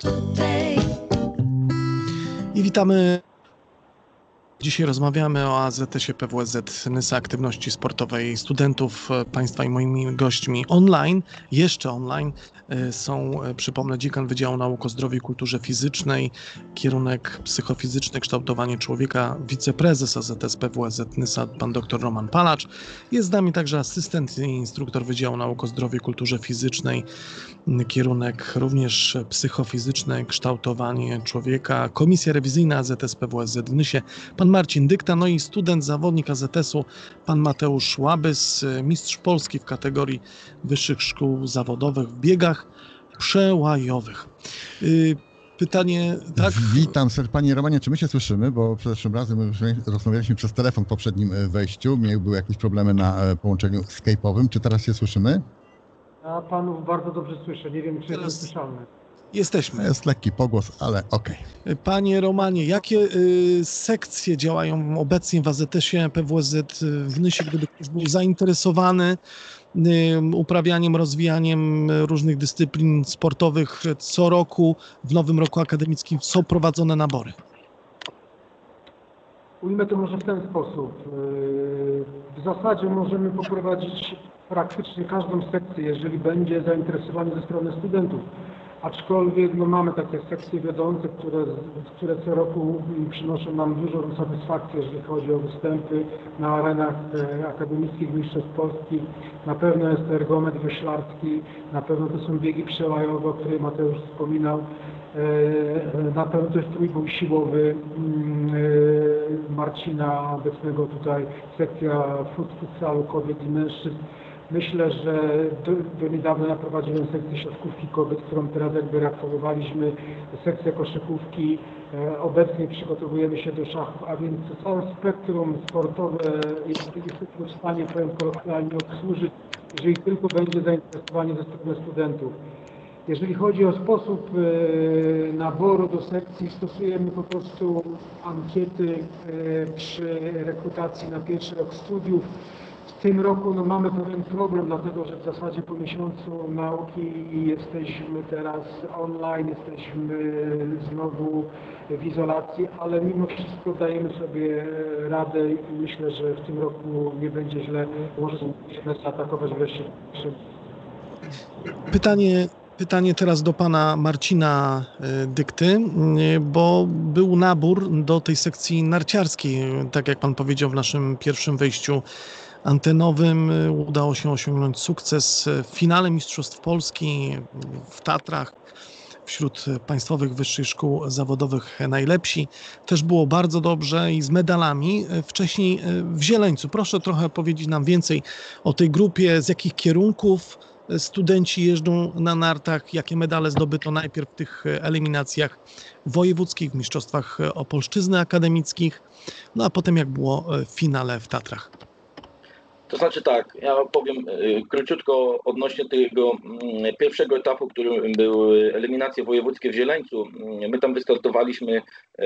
I witamy. Dzisiaj rozmawiamy o AZS-ie PWSZ Nysa, aktywności sportowej studentów. Państwa i moimi gośćmi online, jeszcze online są, przypomnę, dziekan Wydziału Nauk o Zdrowiu i Kulturze Fizycznej, kierunek psychofizyczny, kształtowanie człowieka, wiceprezes AZS PWSZ Nysa, pan dr Roman Palacz. Jest z nami także asystent i instruktor Wydziału Nauk o Zdrowiu i Kulturze Fizycznej, kierunek również psychofizyczny, kształtowanie człowieka, komisja rewizyjna AZS PWSZ w Nysie, pan Marcin Dykta, no i student, zawodnik AZS-u, pan Mateusz Łabys, mistrz Polski w kategorii wyższych szkół zawodowych w biegach przełajowych. Pytanie, tak? Witam, panie Romanie, czy my się słyszymy? Bo zeszłym razem rozmawialiśmy przez telefon w poprzednim wejściu, były jakieś problemy na połączeniu skype'owym. Czy teraz się słyszymy? Ja panów bardzo dobrze słyszę, nie wiem, czy jestem słyszalny. Jesteśmy. Jest lekki pogłos, ale okej. Panie Romanie, jakie sekcje działają obecnie w AZS-ie PWSZ w Nysie, gdyby ktoś był zainteresowany uprawianiem, rozwijaniem różnych dyscyplin sportowych? Co roku, w nowym roku akademickim są prowadzone nabory. Ujmę to może w ten sposób. W zasadzie możemy poprowadzić praktycznie każdą sekcję, jeżeli będzie zainteresowanie ze strony studentów. Aczkolwiek mamy takie sekcje wiodące, które co roku przynoszą nam dużą satysfakcję, jeżeli chodzi o występy na arenach akademickich mistrzostw Polski. Na pewno jest to ergometr wioślarski, na pewno to są biegi przełajowe, o których Mateusz wspominał. Na pewno to jest trójbój siłowy Marcina obecnego tutaj, sekcja futsalu kobiet i mężczyzn. Myślę, że do niedawna prowadziłem sekcję siatkówki kobiet, którą teraz jakby reaktywowaliśmy, sekcję koszykówki. Obecnie przygotowujemy się do szachów, a więc całe spektrum sportowe jesteśmy w stanie, powiem kolokwialnie, obsłużyć, jeżeli tylko będzie zainteresowanie ze strony studentów. Jeżeli chodzi o sposób naboru do sekcji, stosujemy po prostu ankiety przy rekrutacji na pierwszy rok studiów. W tym roku mamy pewien problem, dlatego że w zasadzie po miesiącu nauki jesteśmy teraz online, jesteśmy znowu w izolacji, ale mimo wszystko dajemy sobie radę i myślę, że w tym roku nie będzie źle. Może nas zaatakować wreszcie. Pytanie teraz do pana Marcina Dykty, bo był nabór do tej sekcji narciarskiej, tak jak pan powiedział w naszym pierwszym wejściu antenowym. Udało się osiągnąć sukces w finale Mistrzostw Polski w Tatrach wśród państwowych wyższych szkół zawodowych najlepsi. Też było bardzo dobrze i z medalami. Wcześniej w Zieleńcu. Proszę trochę powiedzieć nam więcej o tej grupie, z jakich kierunków studenci jeżdżą na nartach, jakie medale zdobyto najpierw w tych eliminacjach wojewódzkich, w mistrzostwach Opolszczyzny akademickich, no a potem jak było w finale w Tatrach. To znaczy tak, ja powiem króciutko odnośnie tego pierwszego etapu, którym były eliminacje wojewódzkie w Zieleńcu. My tam wystartowaliśmy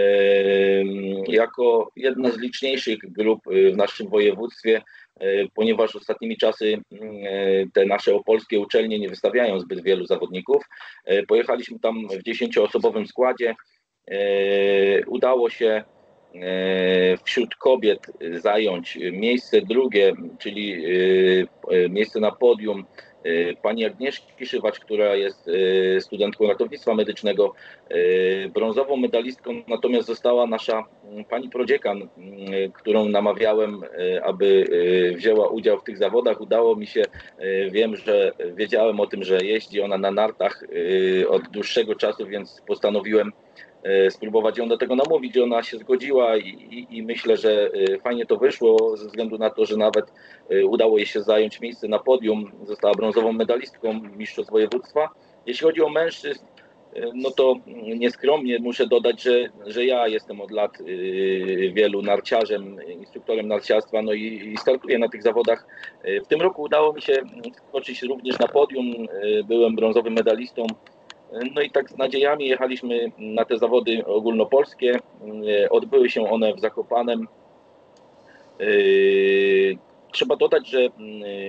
jako jedna z liczniejszych grup w naszym województwie, ponieważ ostatnimi czasy te nasze opolskie uczelnie nie wystawiają zbyt wielu zawodników. Pojechaliśmy tam w 10-osobowym składzie. Udało się wśród kobiet zająć miejsce drugie, czyli miejsce na podium pani Agnieszki Szywacz, która jest studentką ratownictwa medycznego. Brązową medalistką natomiast została nasza pani prodziekan, którą namawiałem, aby wzięła udział w tych zawodach. Udało mi się, wiedziałem o tym, że jeździ ona na nartach od dłuższego czasu, więc postanowiłem spróbować ją do tego namówić. Ona się zgodziła i myślę, że fajnie to wyszło ze względu na to, że nawet udało jej się zająć miejsce na podium. Została brązową medalistką mistrzostw województwa. Jeśli chodzi o mężczyzn, no to nieskromnie muszę dodać, że ja jestem od lat wielu narciarzem, instruktorem narciarstwa, no i startuję na tych zawodach. W tym roku udało mi się wskoczyć również na podium, byłem brązowym medalistą. No i tak z nadziejami jechaliśmy na te zawody ogólnopolskie. Odbyły się one w Zakopanem. Trzeba dodać, że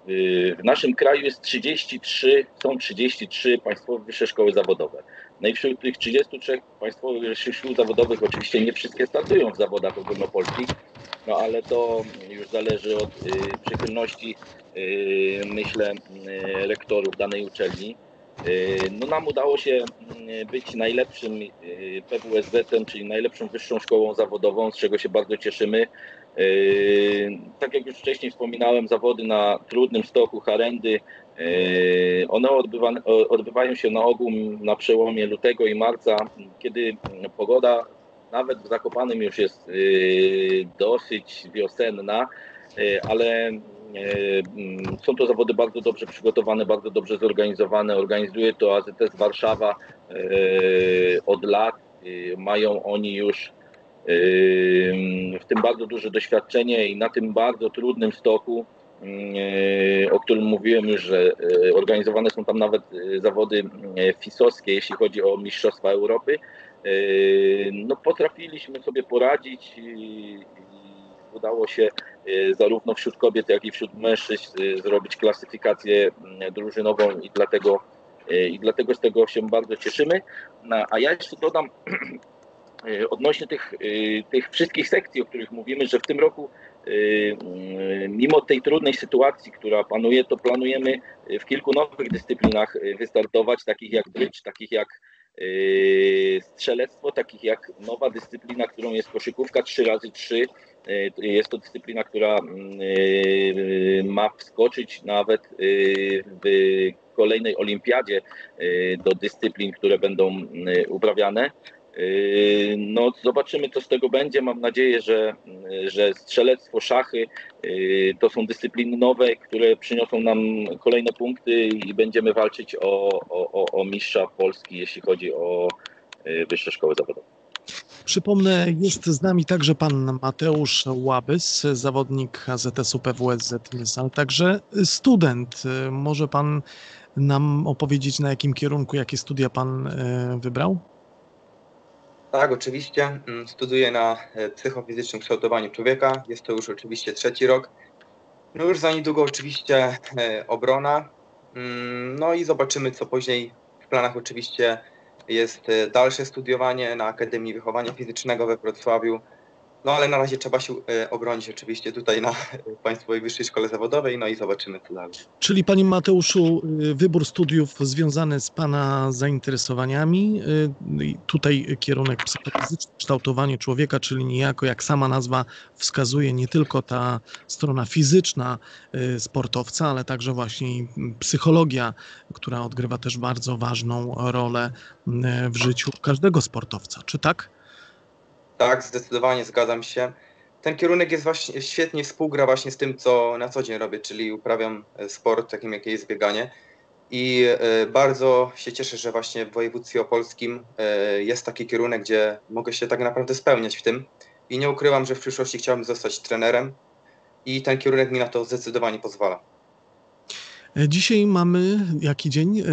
w naszym kraju są 33 państwowe wyższe szkoły zawodowe. No i wśród tych 33 państwowych wyższych szkół zawodowych oczywiście nie wszystkie startują w zawodach ogólnopolskich, no ale to już zależy od przychylności, myślę, rektorów danej uczelni. No nam udało się być najlepszym PWSZ-em, czyli najlepszą wyższą szkołą zawodową, z czego się bardzo cieszymy. Tak jak już wcześniej wspominałem, zawody na trudnym stoku, harendy, one odbywają się na ogół na przełomie lutego i marca, kiedy pogoda nawet w Zakopanem już jest dosyć wiosenna, ale są to zawody bardzo dobrze przygotowane, bardzo dobrze zorganizowane. Organizuje to AZS Warszawa od lat. Mają oni już w tym bardzo duże doświadczenie i na tym bardzo trudnym stoku, o którym mówiłem już, że organizowane są tam nawet zawody FIS-owskie, jeśli chodzi o Mistrzostwa Europy. No, potrafiliśmy sobie poradzić i udało się zarówno wśród kobiet, jak i wśród mężczyzn zrobić klasyfikację drużynową i dlatego z tego się bardzo cieszymy. A ja jeszcze dodam odnośnie tych wszystkich sekcji, o których mówimy, że w tym roku mimo tej trudnej sytuacji, która panuje, to planujemy w kilku nowych dyscyplinach wystartować, takich jak brydż, takich jak strzelectwo, takich jak nowa dyscyplina, którą jest koszykówka 3x3. Jest to dyscyplina, która ma wskoczyć nawet w kolejnej olimpiadzie do dyscyplin, które będą uprawiane. No, zobaczymy, co z tego będzie. Mam nadzieję, że strzelectwo, szachy to są dyscypliny nowe, które przyniosą nam kolejne punkty i będziemy walczyć o mistrza Polski, jeśli chodzi o wyższe szkoły zawodowe. Przypomnę, jest z nami także pan Mateusz Łabys, zawodnik AZS-u PWSZ Nysa, ale także student. Może pan nam opowiedzieć, na jakim kierunku, jakie studia pan wybrał? Tak, oczywiście. Studiuję na psychofizycznym kształtowaniu człowieka. Jest to już oczywiście 3. rok. No już za niedługo oczywiście obrona. No i zobaczymy, co później. W planach oczywiście jest dalsze studiowanie na Akademii Wychowania Fizycznego we Wrocławiu. No ale na razie trzeba się obronić oczywiście tutaj na Państwowej Wyższej Szkole Zawodowej, no i zobaczymy, co dalej. Czyli panie Mateuszu, wybór studiów związany z pana zainteresowaniami, tutaj kierunek psychofizyczny, kształtowanie człowieka, czyli niejako jak sama nazwa wskazuje, nie tylko ta strona fizyczna sportowca, ale także właśnie psychologia, która odgrywa też bardzo ważną rolę w życiu każdego sportowca, czy tak? Tak, zdecydowanie zgadzam się. Ten kierunek jest właśnie świetnie współgra właśnie z tym, co na co dzień robię, czyli uprawiam sport, takim jakie jest bieganie. I bardzo się cieszę, że właśnie w województwie opolskim jest taki kierunek, gdzie mogę się tak naprawdę spełniać w tym. I nie ukrywam, że w przyszłości chciałbym zostać trenerem i ten kierunek mi na to zdecydowanie pozwala. Dzisiaj mamy jaki dzień?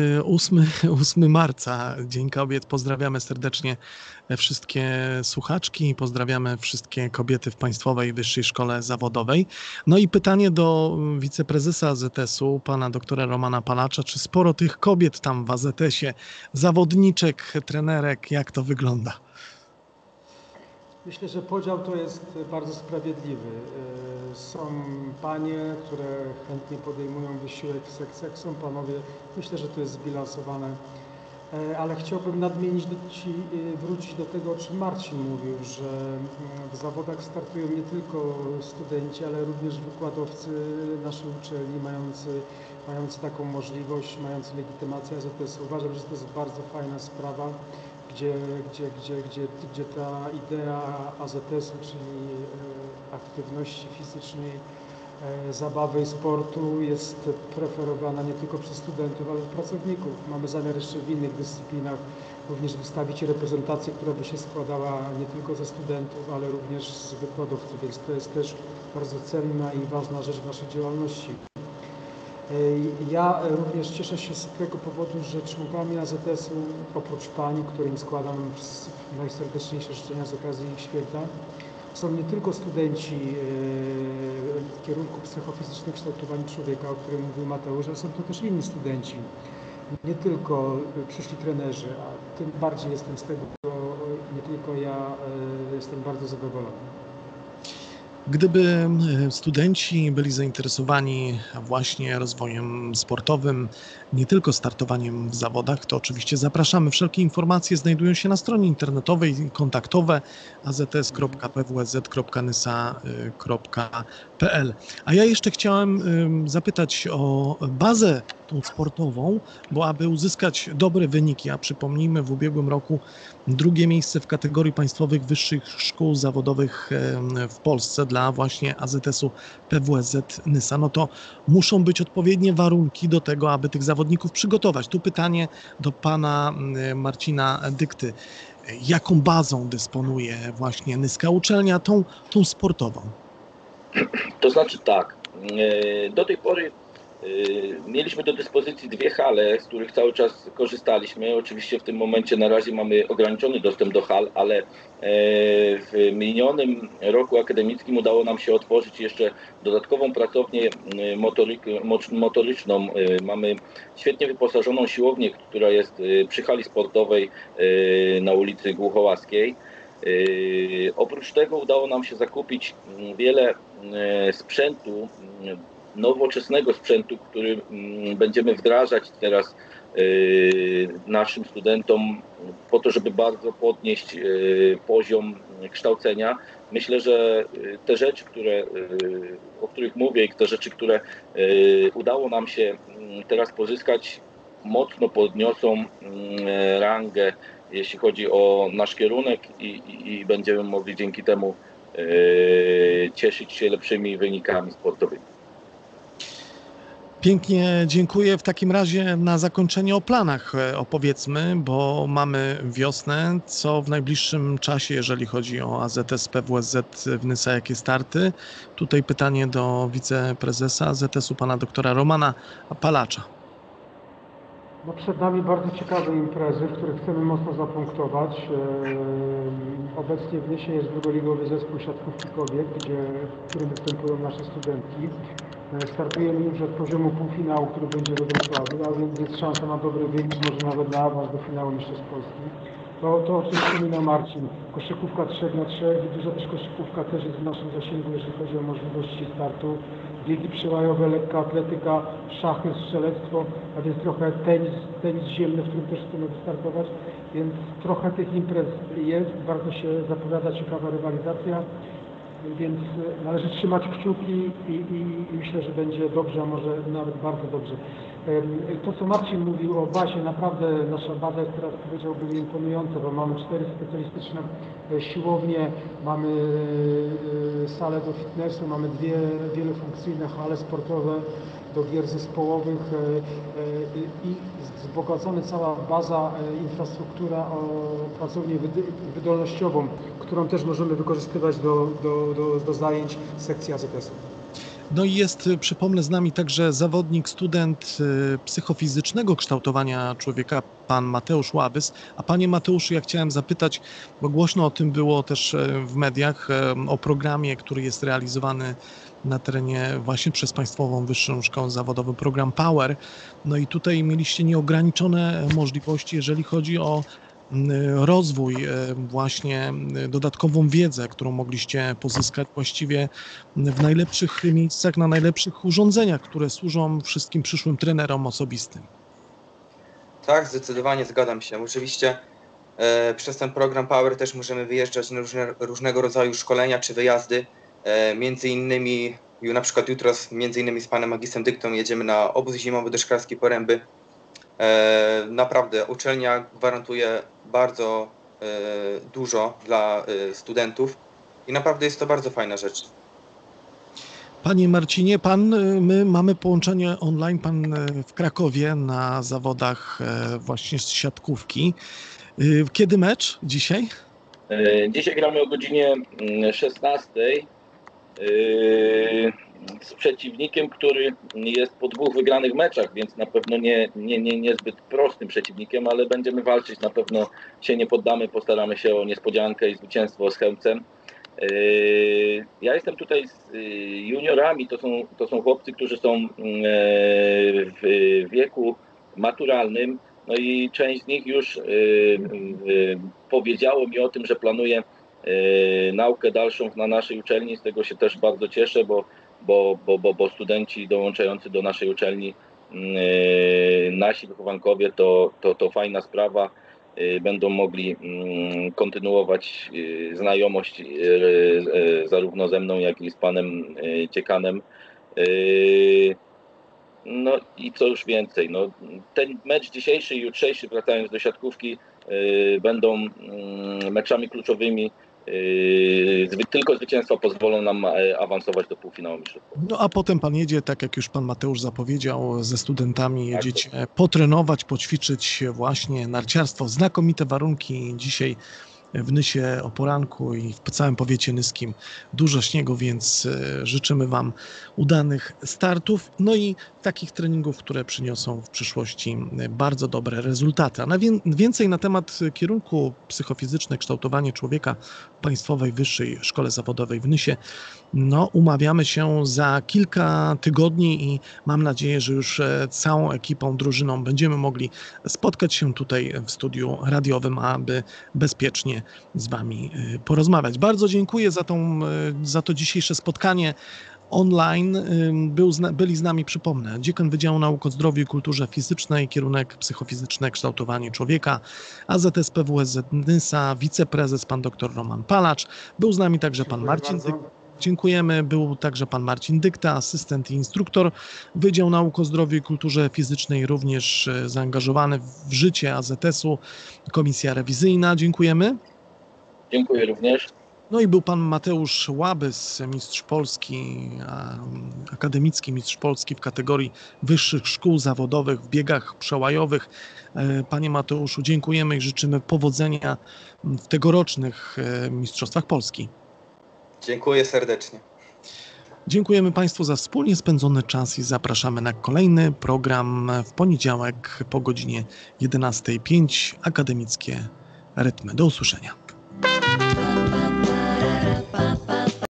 8 marca, Dzień Kobiet. Pozdrawiamy serdecznie wszystkie słuchaczki, pozdrawiamy wszystkie kobiety w Państwowej Wyższej Szkole Zawodowej. No i pytanie do wiceprezesa AZS-u, pana doktora Romana Palacza, czy sporo tych kobiet tam w AZS-ie, zawodniczek, trenerek, jak to wygląda? Myślę, że podział to jest bardzo sprawiedliwy. Są panie, które chętnie podejmują wysiłek w sekcjach, są panowie. Myślę, że to jest zbilansowane. Ale chciałbym nadmienić, wrócić do tego, o czym Marcin mówił, że w zawodach startują nie tylko studenci, ale również wykładowcy naszej uczelni mający taką możliwość, mający legitymację AZS. Uważam, że to jest bardzo fajna sprawa, gdzie ta idea AZS-u, czyli aktywności fizycznej, zabawy i sportu jest preferowana nie tylko przez studentów, ale i pracowników. Mamy zamiar jeszcze w innych dyscyplinach również wystawić reprezentację, która by się składała nie tylko ze studentów, ale również z wykładowców, więc to jest też bardzo cenna i ważna rzecz w naszej działalności. Ja również cieszę się z tego powodu, że członkami AZS-u, oprócz pań, którym składam najserdeczniejsze życzenia z okazji ich święta, są nie tylko studenci kierunku psychofizycznego kształtowania człowieka, o którym mówił Mateusz, ale są to też inni studenci. Nie tylko przyszli trenerzy, a tym bardziej jestem z tego, nie tylko ja jestem bardzo zadowolony. Gdyby studenci byli zainteresowani właśnie rozwojem sportowym, nie tylko startowaniem w zawodach, to oczywiście zapraszamy. Wszelkie informacje znajdują się na stronie internetowej, kontaktowe azs.pwz.nysa.pl. A ja jeszcze chciałem zapytać o bazę tą sportową, bo aby uzyskać dobre wyniki, a przypomnijmy, w ubiegłym roku drugie miejsce w kategorii państwowych wyższych szkół zawodowych w Polsce dla właśnie AZS-u PWSZ Nysa, no to muszą być odpowiednie warunki do tego, aby tych zawodników przygotować. Tu pytanie do pana Marcina Dykty. Jaką bazą dysponuje właśnie nyska uczelnia, tą sportową? To znaczy tak, do tej pory mieliśmy do dyspozycji dwie hale, z których cały czas korzystaliśmy. Oczywiście w tym momencie na razie mamy ograniczony dostęp do hal, ale w minionym roku akademickim udało nam się otworzyć jeszcze dodatkową pracownię motoryczną. Mamy świetnie wyposażoną siłownię, która jest przy hali sportowej na ulicy Głuchołaskiej. Oprócz tego udało nam się zakupić wiele sprzętu, nowoczesnego sprzętu, który będziemy wdrażać teraz naszym studentom po to, żeby bardzo podnieść poziom kształcenia. Myślę, że te rzeczy, o których mówię i te rzeczy, które udało nam się teraz pozyskać, mocno podniosą rangę, jeśli chodzi o nasz kierunek i będziemy mogli dzięki temu cieszyć się lepszymi wynikami sportowymi. Pięknie dziękuję. W takim razie na zakończenie o planach opowiedzmy, bo mamy wiosnę. Co w najbliższym czasie, jeżeli chodzi o AZS PWSZ w Nysa, jakie starty? Tutaj pytanie do wiceprezesa AZS-u, pana doktora Romana Palacza. No przed nami bardzo ciekawe imprezy, w których chcemy mocno zapunktować. Obecnie w Nysie jest drugoligowy zespół siatkówki kobiet, w którym występują nasze studentki. Startujemy już od poziomu półfinału, który będzie we Wrocławiu, a więc jest szansa na dobry wynik, może nawet na awans do finału Mistrzostw Polski. To o czym wspominał Marcin, koszykówka 3x3, duża też koszykówka też jest w naszym zasięgu, jeżeli chodzi o możliwości startu. Biegi przełajowe, lekka atletyka, szachy, strzelectwo, a więc trochę tenis ziemny, w którym też chcemy wystartować, więc trochę tych imprez jest, bardzo się zapowiada ciekawa rywalizacja. Więc należy trzymać kciuki i myślę, że będzie dobrze, a może nawet bardzo dobrze. To, co Marcin mówił o bazie, naprawdę nasza baza jest teraz, powiedziałbym, imponująca, bo mamy 4 specjalistyczne siłownie, mamy salę do fitnessu, mamy 2 wielofunkcyjne hale sportowe do gier zespołowych i wzbogacona cała baza, infrastruktura o pracownię wydolnościową, którą też możemy wykorzystywać do zajęć sekcji AZS-u. No i jest, przypomnę, z nami także zawodnik, student psychofizycznego kształtowania człowieka, pan Mateusz Łabys. A panie Mateuszu, ja chciałem zapytać, bo głośno o tym było też w mediach, o programie, który jest realizowany na terenie właśnie przez Państwową Wyższą Szkołę Zawodową, program Power. No i tutaj mieliście nieograniczone możliwości, jeżeli chodzi o rozwój, właśnie dodatkową wiedzę, którą mogliście pozyskać właściwie w najlepszych miejscach, na najlepszych urządzeniach, które służą wszystkim przyszłym trenerom osobistym. Tak, zdecydowanie zgadzam się. Oczywiście przez ten program Power też możemy wyjeżdżać na różnego rodzaju szkolenia czy wyjazdy. Między innymi, na przykład jutro między innymi z panem magistrem Dyktą jedziemy na obóz zimowy do Szklarskiej Poręby. Naprawdę uczelnia gwarantuje bardzo dużo dla studentów i naprawdę jest to bardzo fajna rzecz. Panie Marcinie, my mamy połączenie online, pan w Krakowie na zawodach właśnie z siatkówki. Kiedy mecz dzisiaj? Dzisiaj gramy o godzinie 16 z przeciwnikiem, który jest po 2 wygranych meczach, więc na pewno niezbyt prostym przeciwnikiem, ale będziemy walczyć, na pewno się nie poddamy, postaramy się o niespodziankę i zwycięstwo z Chełmcem. Ja jestem tutaj z juniorami, to są chłopcy, którzy są w wieku maturalnym, no i część z nich już powiedziało mi o tym, że planuje naukę dalszą na naszej uczelni. Z tego się też bardzo cieszę, bo studenci dołączający do naszej uczelni, nasi wychowankowie, to fajna sprawa. Będą mogli kontynuować znajomość zarówno ze mną, jak i z panem dziekanem. No i co już więcej, no, ten mecz dzisiejszy i jutrzejszy, wracając do siatkówki, będą meczami kluczowymi. Tylko zwycięstwa pozwolą nam awansować do półfinału mistrzów. No a potem pan jedzie, tak jak już pan Mateusz zapowiedział, ze studentami jedziecie potrenować, poćwiczyć właśnie narciarstwo. Znakomite warunki dzisiaj w Nysie o poranku i w całym powiecie nyskim dużo śniegu, więc życzymy wam udanych startów, no i takich treningów, które przyniosą w przyszłości bardzo dobre rezultaty. A więcej na temat kierunku psychofizyczne kształtowanie człowieka w Państwowej Wyższej Szkole Zawodowej w Nysie umawiamy się za kilka tygodni i mam nadzieję, że już całą ekipą, drużyną będziemy mogli spotkać się tutaj w studiu radiowym, aby bezpiecznie z wami porozmawiać. Bardzo dziękuję za to dzisiejsze spotkanie online. Byli z nami, przypomnę, dziekan Wydziału Nauk o Zdrowiu i Kulturze Fizycznej, kierunek psychofizyczne kształtowanie człowieka, AZS PWSZ Nysa, wiceprezes pan dr Roman Palacz. Był z nami także pan Marcin Dykta. Dziękujemy. Był także pan Marcin Dykta, asystent i instruktor Wydział Nauk o Zdrowiu i Kulturze Fizycznej, również zaangażowany w życie AZS-u, komisja rewizyjna. Dziękujemy. Dziękuję również. No i był pan Mateusz Łabys, mistrz Polski, akademicki mistrz Polski w kategorii wyższych szkół zawodowych w biegach przełajowych. Panie Mateuszu, dziękujemy i życzymy powodzenia w tegorocznych Mistrzostwach Polski. Dziękuję serdecznie. Dziękujemy Państwu za wspólnie spędzony czas i zapraszamy na kolejny program w poniedziałek po godzinie 11:05. Akademickie rytmy. Do usłyszenia.